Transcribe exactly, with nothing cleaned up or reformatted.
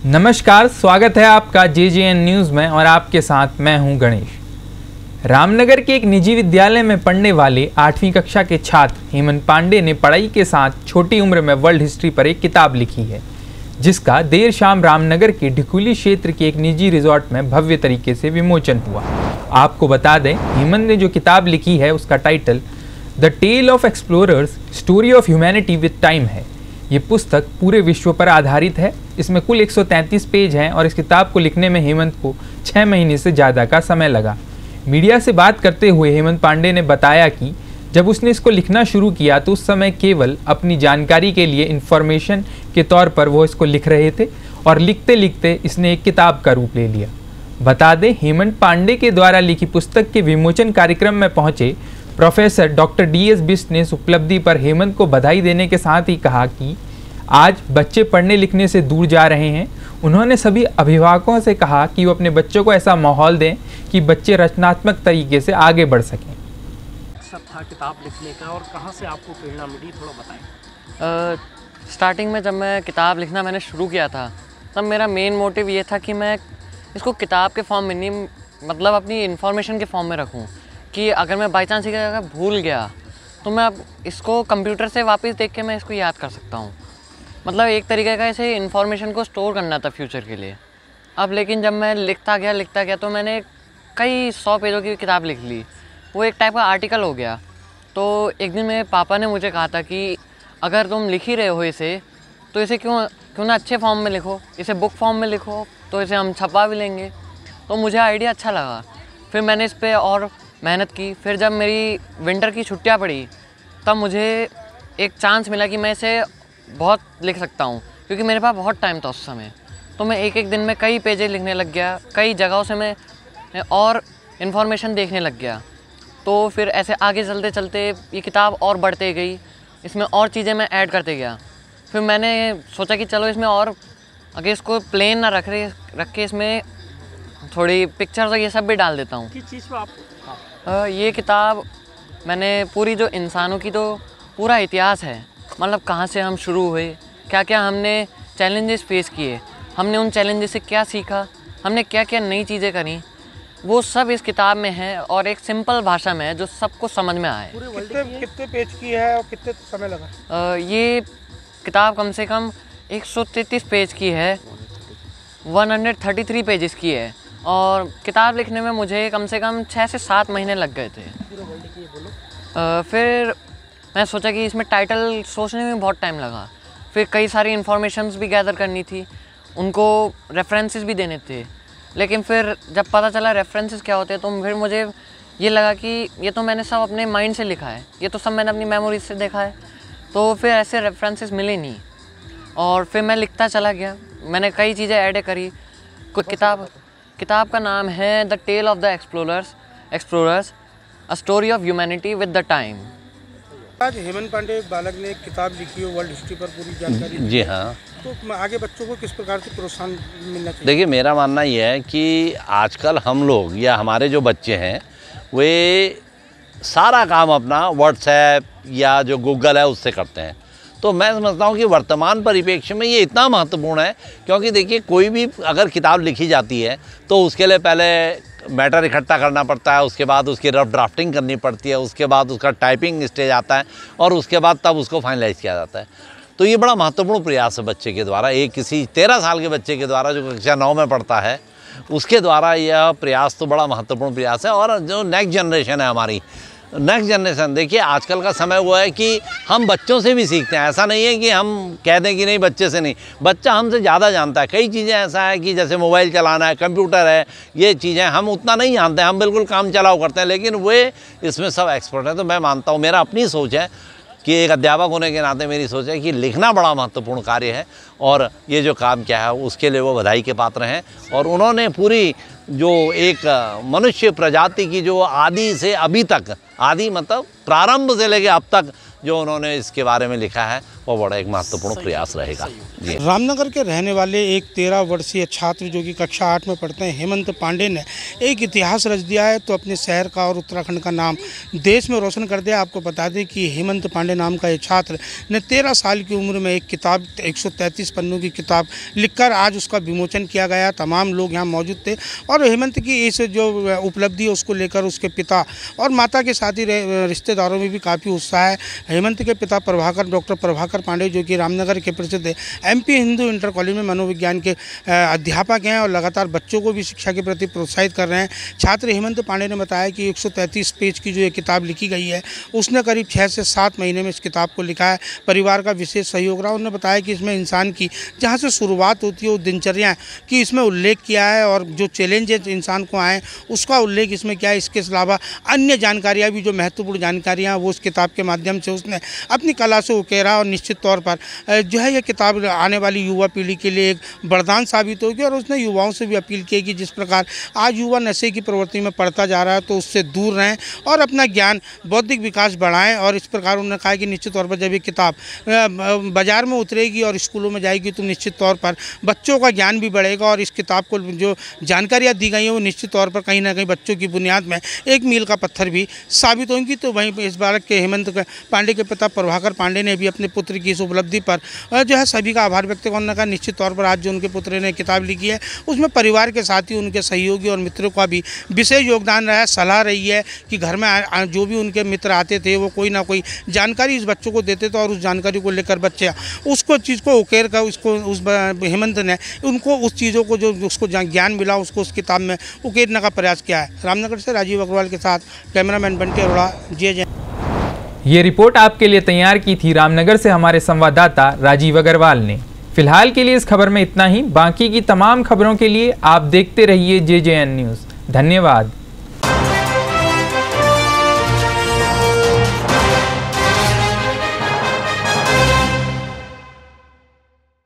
नमस्कार, स्वागत है आपका जे जे एन न्यूज़ में और आपके साथ मैं हूं गणेश। रामनगर के एक निजी विद्यालय में पढ़ने वाले आठवीं कक्षा के छात्र हेमंत पांडे ने पढ़ाई के साथ छोटी उम्र में वर्ल्ड हिस्ट्री पर एक किताब लिखी है, जिसका देर शाम रामनगर के ढिकुली क्षेत्र के एक निजी रिजॉर्ट में भव्य तरीके से विमोचन हुआ। आपको बता दें, हेमंत ने जो किताब लिखी है उसका title the tale of explorers story of humanity with time है। ये पुस्तक पूरे विश्व पर आधारित है। इसमें कुल एक सौ तैंतीस पेज हैं और इस किताब को लिखने में हेमंत को छः महीने से ज़्यादा का समय लगा। मीडिया से बात करते हुए हेमंत पांडे ने बताया कि जब उसने इसको लिखना शुरू किया तो उस समय केवल अपनी जानकारी के लिए इन्फॉर्मेशन के तौर पर वो इसको लिख रहे थे और लिखते लिखते इसने एक किताब का रूप ले लिया। बता दें, हेमंत पांडे के द्वारा लिखी पुस्तक के विमोचन कार्यक्रम में पहुंचे professor doctor D S Bisht ने इस उपलब्धि पर हेमंत को बधाई देने के साथ ही कहा कि आज बच्चे पढ़ने लिखने से दूर जा रहे हैं। उन्होंने सभी अभिभावकों से कहा कि वो अपने बच्चों को ऐसा माहौल दें कि बच्चे रचनात्मक तरीके से आगे बढ़ सकें। सब था किताब लिखने का और कहाँ से आपको प्रेरणा मिली, थोड़ा बताएं। स्टार्टिंग में जब मैं किताब लिखना मैंने शुरू किया था तब मेरा मेन मोटिव ये था कि मैं इसको किताब के फॉर्म में नहीं, मतलब अपनी इन्फॉर्मेशन के फॉर्म में रखूं कि अगर मैं बाई चांस ये अगर भूल गया तो मैं अब इसको कंप्यूटर से वापस देख के मैं इसको याद कर सकता हूँ। मतलब एक तरीके का ऐसे इन्फॉर्मेशन को स्टोर करना था फ्यूचर के लिए। अब लेकिन जब मैं लिखता गया लिखता गया तो मैंने कई सौ पेजों की किताब लिख ली। वो एक टाइप का आर्टिकल हो गया। तो एक दिन मेरे पापा ने मुझे कहा था कि अगर तुम लिख ही रहे हो इसे तो इसे क्यों क्यों ना अच्छे फॉर्म में लिखो, इसे बुक फॉर्म में लिखो तो इसे हम छपा भी लेंगे। तो मुझे आइडिया अच्छा लगा। फिर मैंने इस पर और मेहनत की। फिर जब मेरी विंटर की छुट्टियां पड़ी तब मुझे एक चांस मिला कि मैं इसे बहुत लिख सकता हूँ, क्योंकि मेरे पास बहुत टाइम था उस समय। तो मैं एक एक दिन में कई पेजेस लिखने लग गया। कई जगहों से मैं और इन्फॉर्मेशन देखने लग गया। तो फिर ऐसे आगे चलते चलते ये किताब और बढ़ते गई। इसमें और चीज़ें मैं ऐड करते गया। फिर मैंने सोचा कि चलो इसमें और अगर इसको प्लेन ना रख रहे रख के इसमें थोड़ी पिक्चर्स और ये सब भी डाल देता हूँ। किस चीज़ पर आप Uh, ये किताब मैंने पूरी जो इंसानों की तो पूरा इतिहास है, मतलब कहाँ से हम शुरू हुए, क्या क्या हमने चैलेंजेस फेस किए, हमने उन चैलेंजेस से क्या सीखा, हमने क्या क्या नई चीज़ें करी, वो सब इस किताब में है और एक सिंपल भाषा में है जो सबको समझ में आए। कितने कितने पेज की है और कितने समय लगा? uh, ये किताब कम से कम एक सौ तैंतीस पेज की है, एक सौ तैंतीस पेजेस की है और किताब लिखने में मुझे कम से कम छः से सात महीने लग गए थे। आ, फिर मैं सोचा कि इसमें टाइटल सोचने में बहुत टाइम लगा। फिर कई सारी इन्फॉर्मेशंस भी गैदर करनी थी, उनको रेफरेंसेस भी देने थे। लेकिन फिर जब पता चला रेफरेंसेस क्या होते हैं तो फिर मुझे ये लगा कि ये तो मैंने सब अपने माइंड से लिखा है, ये तो सब मैंने अपनी मेमोरीज से देखा है। तो फिर ऐसे रेफरेंसेस मिले नहीं और फिर मैं लिखता चला गया। मैंने कई चीज़ें ऐड करी। कुछ किताब किताब का नाम है the tale of the explorers explorers a story of humanity with the time. आज हेमंत पांडे बालक ने एक किताब लिखी है वर्ल्ड हिस्ट्री पर पूरी जानकारी। जी हाँ। तो आगे बच्चों को किस प्रकार से प्रोत्साहन मिलना चाहिए? देखिए, मेरा मानना ये है कि आजकल हम लोग या हमारे जो बच्चे हैं वे सारा काम अपना व्हाट्सएप या जो गूगल है उससे करते हैं। तो मैं समझता हूँ कि वर्तमान परिप्रेक्ष्य में ये इतना महत्वपूर्ण है, क्योंकि देखिए कोई भी अगर किताब लिखी जाती है तो उसके लिए पहले मैटर इकट्ठा करना पड़ता है, उसके बाद उसकी रफ ड्राफ्टिंग करनी पड़ती है, उसके बाद उसका टाइपिंग स्टेज आता है और उसके बाद तब उसको फाइनलाइज किया जाता है। तो ये बड़ा महत्वपूर्ण प्रयास है बच्चे के द्वारा, एक किसी तेरह साल के बच्चे के द्वारा जो कक्षा नौ में पढ़ता है उसके द्वारा यह प्रयास तो बड़ा महत्वपूर्ण प्रयास है। और जो नेक्स्ट जनरेशन है हमारी, नेक्स्ट जनरेशन, देखिए आजकल का समय वो है कि हम बच्चों से भी सीखते हैं। ऐसा नहीं है कि हम कह दें कि नहीं बच्चे से नहीं, बच्चा हमसे ज़्यादा जानता है। कई चीज़ें ऐसा है कि जैसे मोबाइल चलाना है, कंप्यूटर है, ये चीज़ें हम उतना नहीं जानते हैं, हम बिल्कुल काम चलाओ करते हैं, लेकिन वे इसमें सब एक्सपर्ट हैं। तो मैं मानता हूँ, मेरा अपनी सोच है कि एक अध्यापक होने के नाते मेरी सोच है कि लिखना बड़ा महत्वपूर्ण कार्य है और ये जो काम क्या है उसके लिए वो बधाई के पात्र हैं। और उन्होंने पूरी जो एक मनुष्य प्रजाति की जो आदि से अभी तक, आदि मतलब प्रारंभ से लेकर अब तक जो उन्होंने इसके बारे में लिखा है वो बड़ा एक महत्वपूर्ण प्रयास रहेगा। जी। रामनगर के रहने वाले एक तेरह वर्षीय छात्र जो कि कक्षा आठ में पढ़ते हैं, हेमंत पांडे ने एक इतिहास रच दिया है, तो अपने शहर का और उत्तराखंड का नाम देश में रोशन कर दिया। आपको बता दें कि हेमंत पांडे नाम का ये छात्र ने तेरह साल की उम्र में एक किताब एक सौ तैंतीस पन्नों की किताब लिखकर आज उसका विमोचन किया गया। तमाम लोग यहाँ मौजूद थे और हेमंत की इस जो उपलब्धि है उसको लेकर उसके पिता और माता के साथ ही रिश्तेदारों में भी काफ़ी उत्साह है। हेमंत के पिता प्रभाकर डॉक्टर प्रभाकर पांडे जो कि रामनगर के प्रसिद्ध एमपी हिंदू इंटर कॉलेज में मनोविज्ञान के अध्यापक हैं और लगातार बच्चों को भी शिक्षा के प्रति प्रोत्साहित कर रहे हैं। छात्र हेमंत पांडे ने बताया कि एक सौ तैंतीस पेज की जो ये किताब लिखी गई है उसने करीब छः से सात महीने में इस किताब को लिखा है। परिवार का विशेष सहयोग रहा। उन्होंने बताया कि इसमें इंसान की जहाँ से शुरुआत होती है वो दिनचर्या की इसमें उल्लेख किया है और जो चैलेंजेस इंसान को आए उसका उल्लेख इसमें किया है। इसके अलावा अन्य जानकारियाँ भी जो महत्वपूर्ण जानकारियाँ वो इस किताब के माध्यम से उसने अपनी कला से उकेरा और निश्चित तौर पर जो है ये किताब आने वाली युवा पीढ़ी के लिए एक वरदान साबित होगी। और उसने युवाओं से भी अपील की कि जिस प्रकार आज युवा नशे की प्रवृत्ति में पड़ता जा रहा है तो उससे दूर रहें और अपना ज्ञान बौद्धिक विकास बढ़ाएं। और इस प्रकार उन्होंने कहा कि निश्चित तौर पर जब ये किताब बाज़ार में उतरेगी और स्कूलों में जाएगी तो निश्चित तौर पर बच्चों का ज्ञान भी बढ़ेगा और इस किताब को जो जानकारियाँ दी गई हैं वो निश्चित तौर पर कहीं ना कहीं बच्चों की बुनियाद में एक मील का पत्थर भी साबित होंगी। तो वहीं इस बालक के हेमंत पांडे के पिता प्रभाकर पांडे ने भी अपने पुत्र की इस उपलब्धि पर जो है सभी का आभार व्यक्त करने का। निश्चित तौर पर आज जो उनके पुत्र ने किताब लिखी है उसमें परिवार के साथ ही उनके सहयोगी और मित्रों का भी विशेष योगदान रहा है। सलाह रही है कि घर में जो भी उनके मित्र आते थे वो कोई ना कोई जानकारी इस बच्चों को देते थे और उस जानकारी को लेकर बच्चे उसको चीज़ को उकेर कर उसको उस हेमंत ने उनको उस चीज़ों को जो उसको ज्ञान मिला उसको उस किताब में उकेरने का प्रयास किया है। रामनगर से राजीव अग्रवाल के साथ cameraman Bunty Arora, J J. ये रिपोर्ट आपके लिए तैयार की थी रामनगर से हमारे संवाददाता राजीव अग्रवाल ने। फिलहाल के लिए इस खबर में इतना ही। बाकी की तमाम खबरों के लिए आप देखते रहिए जे जे एन न्यूज़। धन्यवाद।